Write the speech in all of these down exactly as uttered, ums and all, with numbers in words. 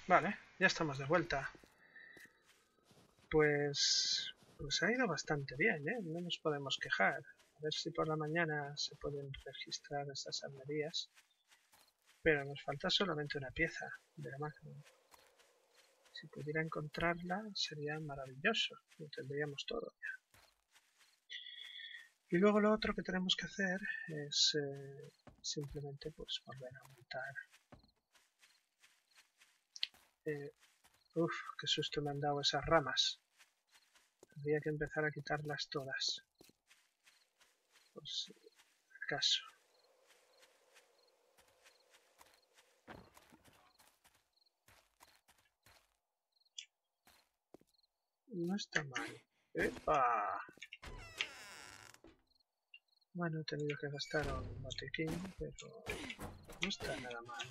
Vale, ya estamos de vuelta. Pues, pues ha ido bastante bien, ¿eh? No nos podemos quejar. A ver si por la mañana se pueden registrar estas armerías. Pero nos falta solamente una pieza de la máquina. Si pudiera encontrarla sería maravilloso. Lo tendríamos todo ya. Y luego lo otro que tenemos que hacer es eh, simplemente pues volver a aumentar. Eh, uf, qué susto me han dado esas ramas. Habría que empezar a quitarlas todas. Por si acaso. No está mal. ¡Epa! Bueno, he tenido que gastar un botiquín, pero no está nada mal.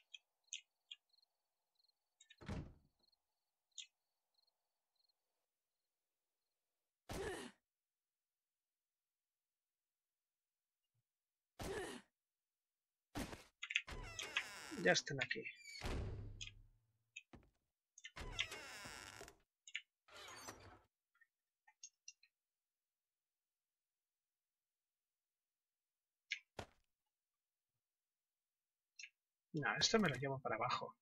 Ya están aquí. No, esto me lo llevo para abajo.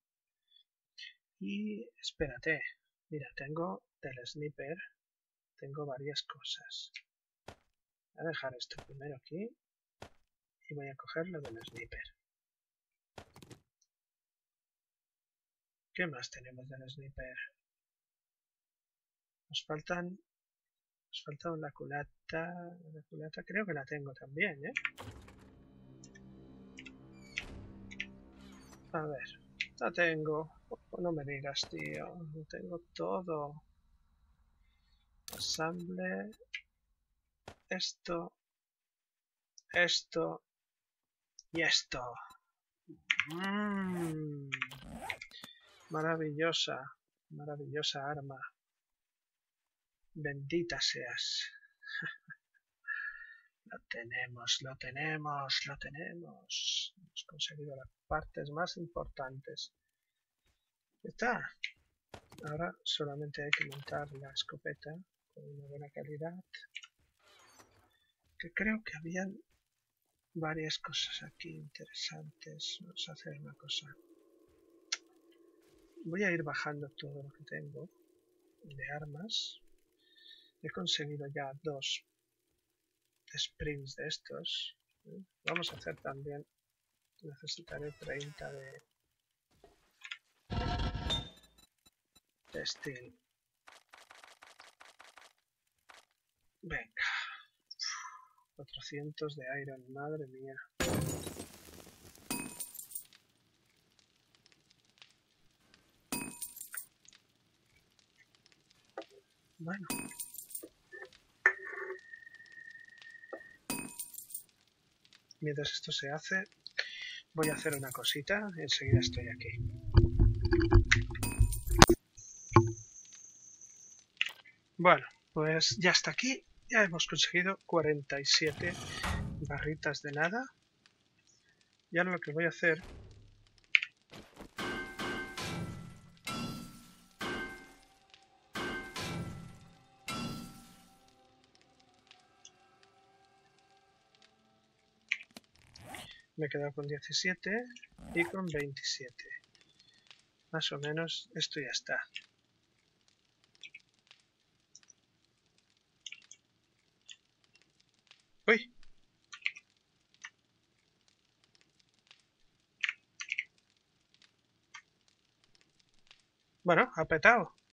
Y espérate. Mira, tengo del sniper. Tengo varias cosas. Voy a dejar esto primero aquí. Y voy a coger lo del sniper. ¿Qué más tenemos del sniper? Nos faltan... Nos falta una culata... La culata creo que la tengo también, ¿eh? A ver, la tengo. Oh, no me digas, tío. Lo tengo todo. Ensamble. Esto. Esto. Y esto. Mmm. Maravillosa. Maravillosa arma. Bendita seas. Lo tenemos, lo tenemos, lo tenemos. Hemos conseguido las partes más importantes. Está. Ahora solamente hay que montar la escopeta con una buena calidad. Que creo que habían varias cosas aquí interesantes. Vamos a hacer una cosa. Voy a ir bajando todo lo que tengo de armas. He conseguido ya dos sprints de estos. Vamos a hacer también. Necesitaré treinta de, de steel. Venga. cuatrocientos de iron, madre mía. Bueno. Mientras esto se hace, voy a hacer una cosita y enseguida estoy aquí. Bueno, pues ya está aquí. Ya hemos conseguido cuarenta y siete barritas de nada. Y ahora lo que voy a hacer... Me he quedado con diecisiete y con veintisiete. Más o menos esto ya está. ¡Uy! Bueno, ha petado.